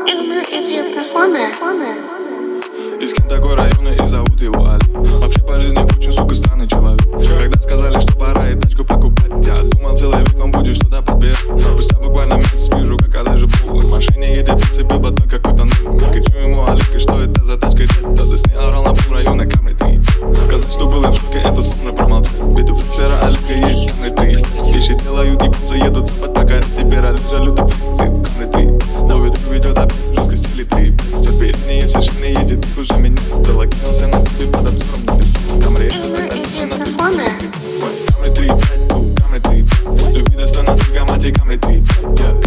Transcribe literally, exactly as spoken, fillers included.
Elmer is your performer. Из кем такой района и зовут его Али. Вообще по жизни очень, сука, странный человек. Когда сказали, что пора и тачку покупать, я думал, целый век он будет что-то подбирать. Спустя буквально месяц вижу, как она же пул. В машине едет, прицепил батон какой-то новый. Кричу ему: Алик, и что это за тачка? Да ты с ней орал на пол района Камри три. Сказать, что было в шоке, это словно промолчать. Ведь у фиксера Алика есть Камри три. Вещи делают, ебутся, едут запад по каре. Теперь Алик же лютый сидит в Камри три. Но ветру ведет опять жестко стили три. Терпение все шины едет, их уже меня. Залогинился на тебе под обзором, написал Камри. Камри три, Камри три. Любви достойно только мать и Камри три.